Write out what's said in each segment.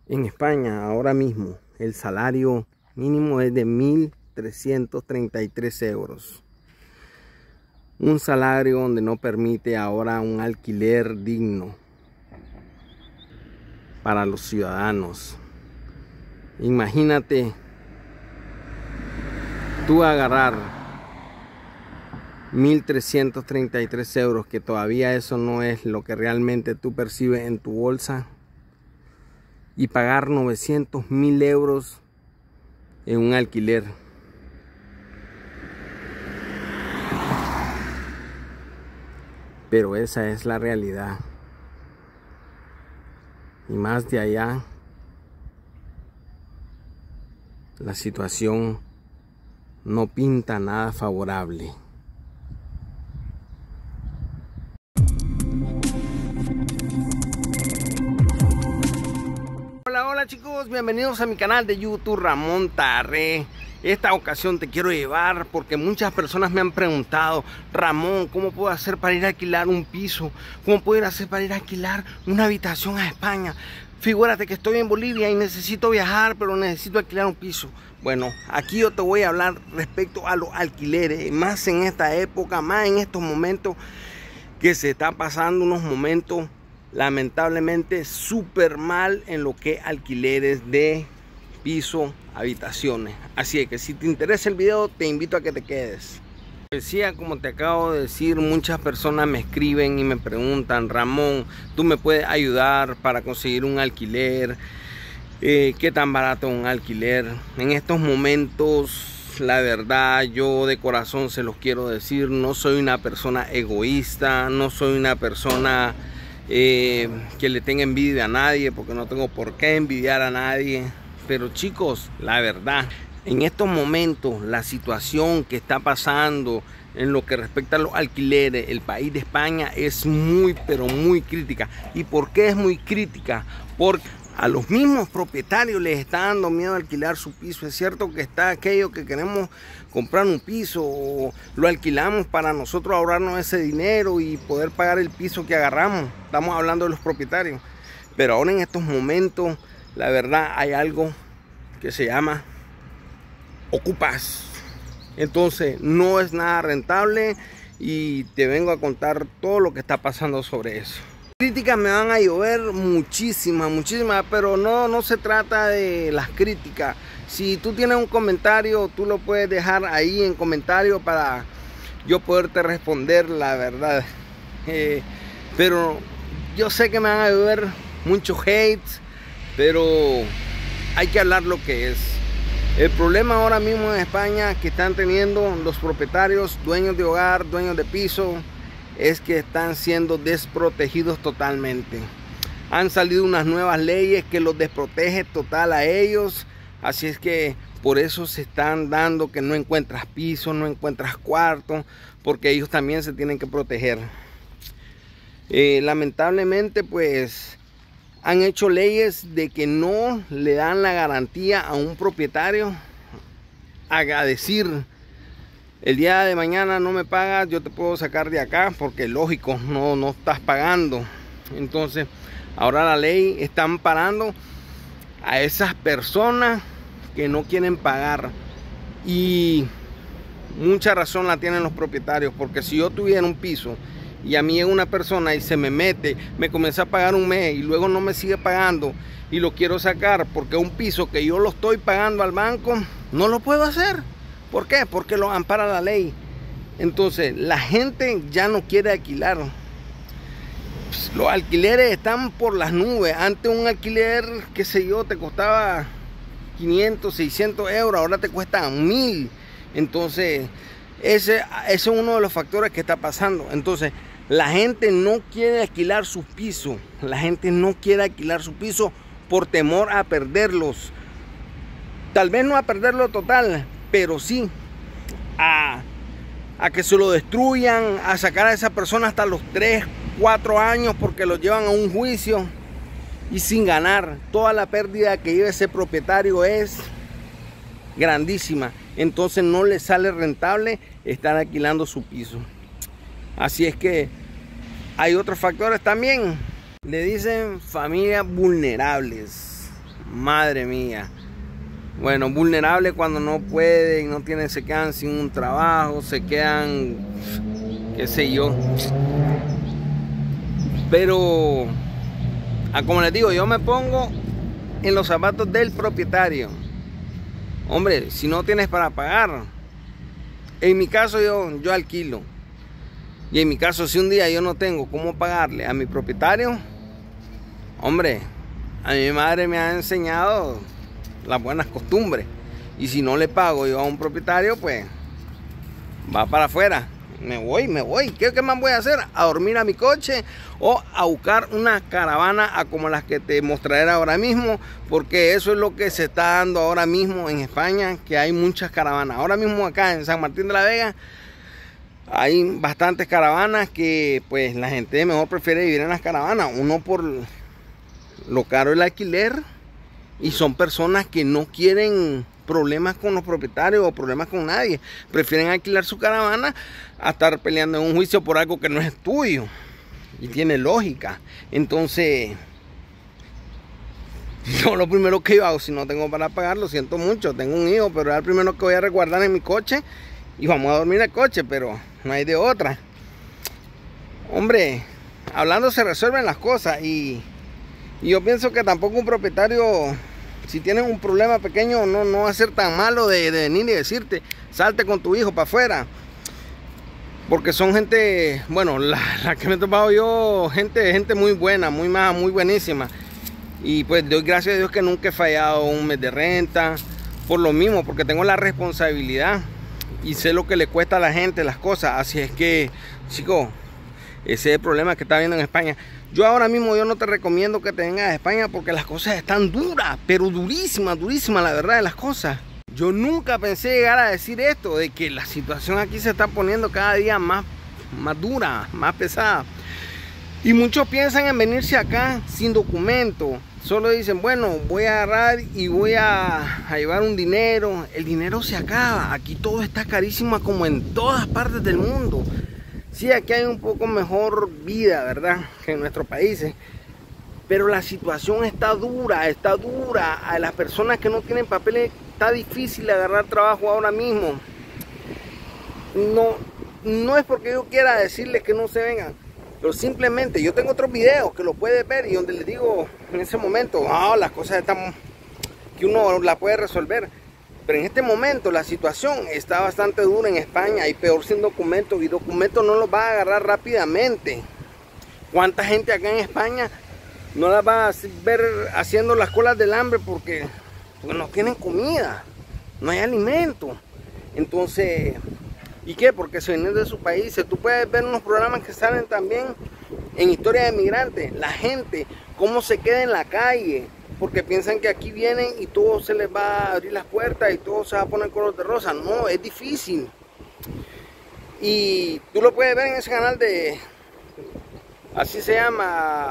En España ahora mismo el salario mínimo es de 1.333 euros. Un salario donde no permite ahora un alquiler digno para los ciudadanos. Imagínate tú agarrar 1.333 euros, que todavía eso no es lo que realmente tú percibes en tu bolsa, y pagar 900.000 euros en un alquiler. Pero esa es la realidad. Y más de allá, la situación no pinta nada favorable. Hola chicos, bienvenidos a mi canal de YouTube Ramón Tarré. Esta ocasión te quiero llevar porque muchas personas me han preguntado: Ramón, ¿cómo puedo hacer para ir a alquilar un piso? ¿Cómo puedo hacer para ir a alquilar una habitación a España? Figúrate que estoy en Bolivia y necesito viajar, pero necesito alquilar un piso. Bueno, aquí yo te voy a hablar respecto a los alquileres, más en esta época, más en estos momentos que se está pasando unos momentos lamentablemente súper mal en lo que alquileres de piso, habitaciones. Así que si te interesa el video, te invito a que te quedes. Decía, como te acabo de decir, muchas personas me escriben y me preguntan: Ramón, ¿tú me puedes ayudar para conseguir un alquiler? ¿Qué tan barato es un alquiler? En estos momentos, la verdad, yo de corazón se los quiero decir, no soy una persona egoísta, no soy una persona que le tenga envidia a nadie, porque no tengo por qué envidiar a nadie. Pero chicos, la verdad, en estos momentos la situación que está pasando en lo que respecta a los alquileres, el país de España es muy pero muy crítica. ¿Y por qué es muy crítica? Porque a los mismos propietarios les está dando miedo alquilar su piso. Es cierto que está aquello que queremos comprar un piso, o lo alquilamos para nosotros ahorrarnos ese dinero y poder pagar el piso que agarramos. Estamos hablando de los propietarios. Pero ahora en estos momentos, la verdad, hay algo que se llama ocupas. Entonces no es nada rentable y te vengo a contar todo lo que está pasando sobre eso. Críticas me van a llover muchísimas, pero no se trata de las críticas. Si tú tienes un comentario, tú lo puedes dejar ahí en comentario para yo poderte responder, la verdad. Pero yo sé que me van a llover muchos hates, pero hay que hablar lo que es. El problema ahora mismo en España que están teniendo los propietarios, dueños de hogar, dueños de piso, es que están siendo desprotegidos totalmente. Han salido unas nuevas leyes que los desprotege total a ellos. Así es que por eso se están dando que no encuentras piso, no encuentras cuarto, porque ellos también se tienen que proteger. Lamentablemente pues han hecho leyes de que no le dan la garantía a un propietario a decir: el día de mañana no me pagas, yo te puedo sacar de acá, porque lógico, no estás pagando. Entonces ahora la ley está amparando a esas personas que no quieren pagar, y mucha razón la tienen los propietarios, porque si yo tuviera un piso y a mí llega una persona y se me mete, me comienza a pagar un mes y luego no me sigue pagando y lo quiero sacar porque un piso que yo lo estoy pagando al banco, no lo puedo hacer. ¿Por qué? Porque lo ampara la ley. Entonces la gente ya no quiere alquilar. Pues, los alquileres están por las nubes. Antes un alquiler, qué sé yo, te costaba 500, 600 euros, ahora te cuesta 1.000. Entonces ese es uno de los factores que está pasando. Entonces la gente no quiere alquilar sus pisos. La gente no quiere alquilar su piso por temor a perderlos. Tal vez no a perderlo total, pero sí a que se lo destruyan, a sacar a esa persona hasta los 3, 4 años porque lo llevan a un juicio y sin ganar. Toda la pérdida que lleva ese propietario es grandísima. Entonces no le sale rentable estar alquilando su piso. Así es que hay otros factores también. Le dicen familias vulnerables. Madre mía. Bueno, vulnerables cuando no pueden, no tienen, se quedan sin un trabajo, se quedan, qué sé yo. Pero, como les digo, yo me pongo en los zapatos del propietario. Hombre, si no tienes para pagar, en mi caso yo alquilo. Y en mi caso, si un día yo no tengo cómo pagarle a mi propietario, hombre, a mi madre me ha enseñado las buenas costumbres. Y si no le pago yo a un propietario, pues va para afuera. Me voy. ¿Qué más voy a hacer? A dormir a mi coche o a buscar una caravana como las que te mostraré ahora mismo, porque eso es lo que se está dando ahora mismo en España, que hay muchas caravanas. Ahora mismo acá en San Martín de la Vega hay bastantes caravanas que pues la gente mejor prefiere vivir en las caravanas. Uno, por lo caro el alquiler, y son personas que no quieren problemas con los propietarios o problemas con nadie. Prefieren alquilar su caravana a estar peleando en un juicio por algo que no es tuyo. Y tiene lógica. Entonces, yo lo primero que yo hago, si no tengo para pagar, lo siento mucho, tengo un hijo, pero es el primero que voy a resguardar en mi coche y vamos a dormir en el coche, pero no hay de otra. Hombre, hablando se resuelven las cosas, y yo pienso que tampoco un propietario, si tienes un problema pequeño, no va a ser tan malo de venir y decirte, salte con tu hijo para afuera. Porque son gente, bueno, la que me he topado yo, gente muy buena, muy buenísima. Y pues doy gracias a Dios que nunca he fallado un mes de renta, por lo mismo, porque tengo la responsabilidad y sé lo que le cuesta a la gente las cosas. Así es que, chicos, ese es el problema que está viendo en España. Yo ahora mismo yo no te recomiendo que te vengas a España porque las cosas están duras, pero durísimas la verdad de las cosas. Yo nunca pensé llegar a decir esto, de que la situación aquí se está poniendo cada día más dura, más pesada. Y muchos piensan en venirse acá sin documento. Solo dicen, bueno, voy a agarrar y voy a llevar un dinero. El dinero se acaba. Aquí todo está carísimo como en todas partes del mundo. Sí, aquí hay un poco mejor vida, ¿verdad?, que en nuestros países. Pero la situación está dura. A las personas que no tienen papeles está difícil agarrar trabajo ahora mismo. No es porque yo quiera decirles que no se vengan, pero simplemente yo tengo otros videos que lo puedes ver y donde les digo en ese momento, las cosas están que uno la puede resolver. Pero en este momento la situación está bastante dura en España, y peor sin documentos, y documentos no los va a agarrar rápidamente. ¿Cuánta gente acá en España no las va a ver haciendo las colas del hambre porque no tienen comida, no hay alimento? Entonces, ¿y qué? Porque se vienen de sus países. Tú puedes ver unos programas que salen también en Historia de Migrantes, la gente cómo se queda en la calle porque piensan que aquí vienen y todo se les va a abrir las puertas y todo se va a poner color de rosa. No, es difícil. Y tú lo puedes ver en ese canal de, así se llama,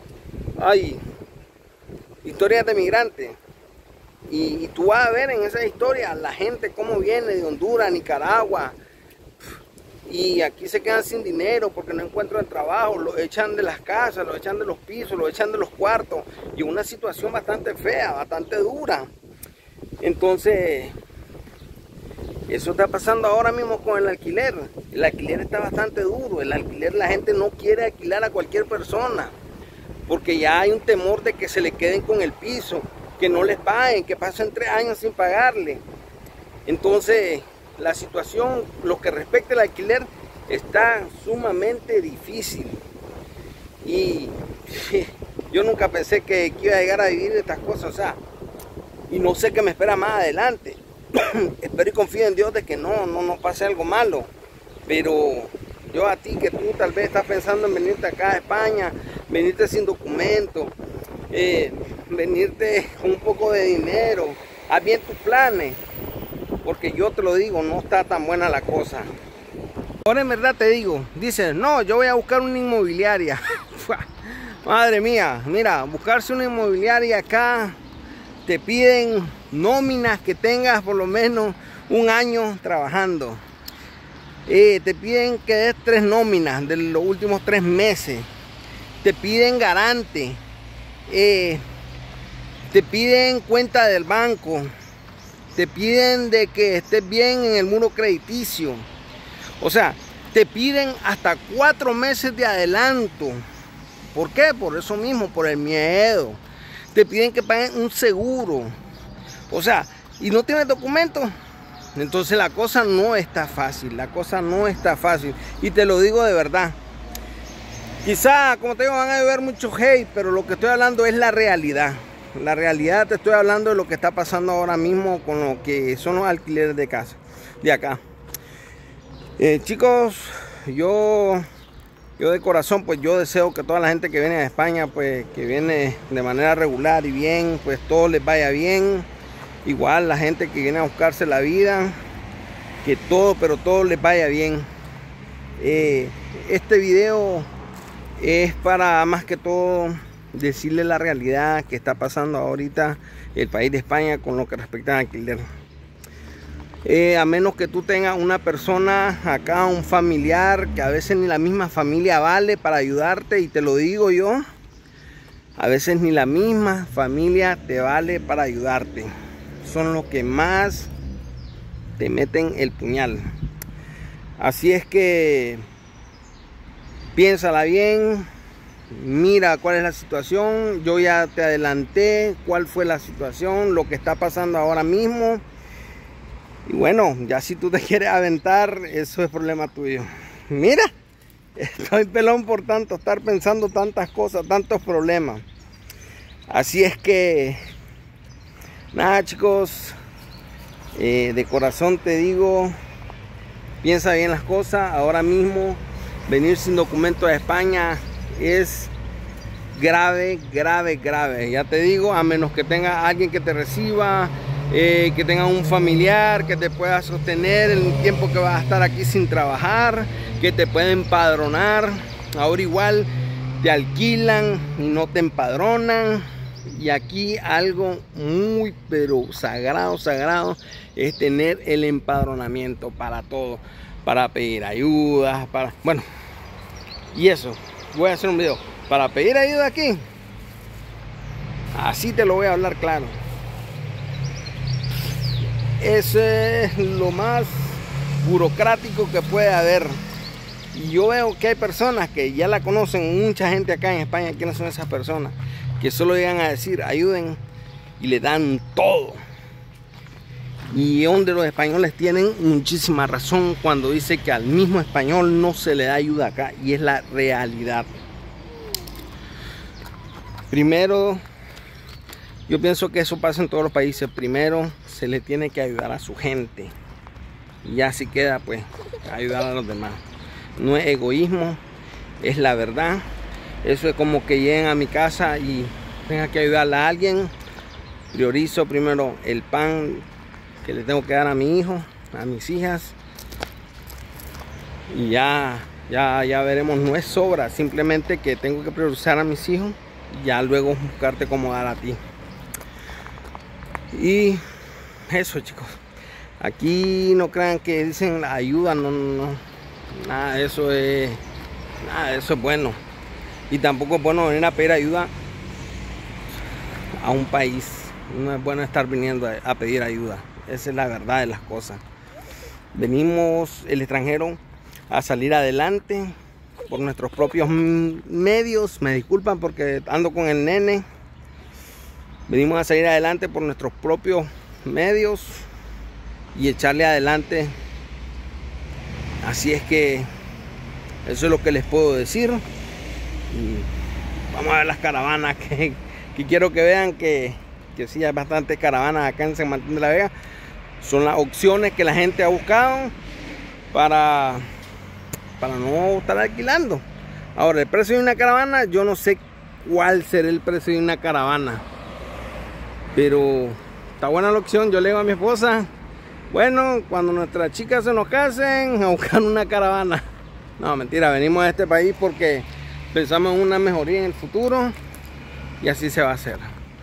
Historias de Migrantes. Y tú vas a ver en esa historia la gente cómo viene de Honduras, Nicaragua, y aquí se quedan sin dinero porque no encuentran trabajo, los echan de las casas, los echan de los pisos, los echan de los cuartos, y una situación bastante fea, bastante dura. Entonces, eso está pasando ahora mismo con el alquiler. El alquiler está bastante duro. El alquiler, la gente no quiere alquilar a cualquier persona porque ya hay un temor de que se le queden con el piso, que no les paguen, que pasen 3 años sin pagarle. Entonces, la situación, lo que respecta al alquiler, está sumamente difícil. Y yo nunca pensé que iba a llegar a vivir estas cosas, o sea, y no sé qué me espera más adelante. Espero y confío en Dios de que no pase algo malo. Pero yo a ti, que tú tal vez estás pensando en venirte acá a España, venirte sin documento, venirte con un poco de dinero, haz bien tus planes, porque yo te lo digo, no está tan buena la cosa. Ahora en verdad te digo, dices, no, yo voy a buscar una inmobiliaria. Madre mía, mira, buscarse una inmobiliaria acá, te piden nóminas que tengas por lo menos 1 año trabajando. Te piden que des 3 nóminas de los últimos 3 meses. Te piden garante. te piden cuenta del banco, te piden de que estés bien en el muro crediticio. O sea, te piden hasta 4 meses de adelanto. ¿Por qué? Por eso mismo, por el miedo. Te piden que paguen un seguro. O sea, y no tienes documentos. Entonces la cosa no está fácil. La cosa no está fácil. Y te lo digo de verdad. Quizá, como te digo, van a ver mucho hate, pero lo que estoy hablando es la realidad. La realidad, te estoy hablando de lo que está pasando ahora mismo con lo que son los alquileres de casa, de acá. Chicos, yo de corazón, pues yo deseo que toda la gente que viene a España, pues que viene de manera regular y bien, pues todo les vaya bien. Igual la gente que viene a buscarse la vida, que todo, pero todo les vaya bien. Este video es para más que todo decirle la realidad que está pasando ahorita el país de España con lo que respecta al alquiler. A menos que tú tengas una persona acá, un familiar, que a veces ni la misma familia vale para ayudarte, y te lo digo yo, a veces ni la misma familia te vale para ayudarte. Son los que más te meten el puñal. Así es que piénsala bien, mira cuál es la situación. Yo ya te adelanté cuál fue la situación, lo que está pasando ahora mismo. Y bueno, ya si tú te quieres aventar, eso es problema tuyo. Mira, estoy pelón por tanto estar pensando tantas cosas, tantos problemas. Así es que, nada chicos, de corazón te digo, piensa bien las cosas. Ahora mismo, venir sin documento a España es grave, grave, grave. Ya te digo, a menos que tenga alguien que te reciba, que tenga un familiar que te pueda sostener en el tiempo que vas a estar aquí sin trabajar, que te pueda empadronar. Ahora igual te alquilan y no te empadronan. Y aquí algo muy pero sagrado, sagrado, es tener el empadronamiento para todo, para pedir ayuda, para, bueno, y eso, voy a hacer un video para pedir ayuda aquí. Así te lo voy a hablar claro. Eso es lo más burocrático que puede haber. Y yo veo que hay personas que ya la conocen, mucha gente acá en España. ¿Quiénes son esas personas? Que solo llegan a decir ayuden y le dan todo. Y donde los españoles tienen muchísima razón cuando dice que al mismo español no se le da ayuda acá, y es la realidad. Primero, yo pienso que eso pasa en todos los países. Primero se le tiene que ayudar a su gente, y ya si queda pues ayudar a los demás. No es egoísmo, es la verdad. Eso es como que lleguen a mi casa y tenga que ayudarle a alguien. Priorizo primero el pan que le tengo que dar a mi hijo, a mis hijas, y ya veremos. No es sobra, simplemente que tengo que priorizar a mis hijos y ya luego buscarte cómo dar a ti. Y eso chicos, aquí no crean que dicen la ayuda, no, nada de eso es bueno. Y tampoco es bueno venir a pedir ayuda a un país. No es bueno estar viniendo a pedir ayuda. Esa es la verdad de las cosas. Venimos el extranjero a salir adelante por nuestros propios medios. Me disculpan porque ando con el nene. Venimos a salir adelante por nuestros propios medios y echarle adelante. Así es que eso es lo que les puedo decir. Y vamos a ver las caravanas que quiero que vean que sí hay bastantes caravanas acá en San Martín de la Vega. Son las opciones que la gente ha buscado para no estar alquilando. Ahora, el precio de una caravana, yo no sé cuál será el precio de una caravana, pero está buena la opción. Yo le digo a mi esposa, bueno, cuando nuestras chicas se nos casen, a buscar una caravana. No, mentira, venimos a este país porque pensamos en una mejoría en el futuro y así se va a hacer.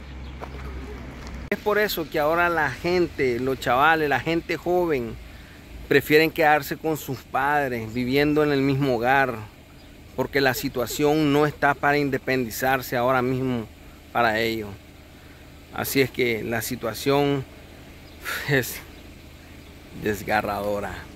Es por eso que ahora la gente, los chavales, la gente joven, prefieren quedarse con sus padres, viviendo en el mismo hogar, porque la situación no está para independizarse ahora mismo para ellos. Así es que la situación es desgarradora.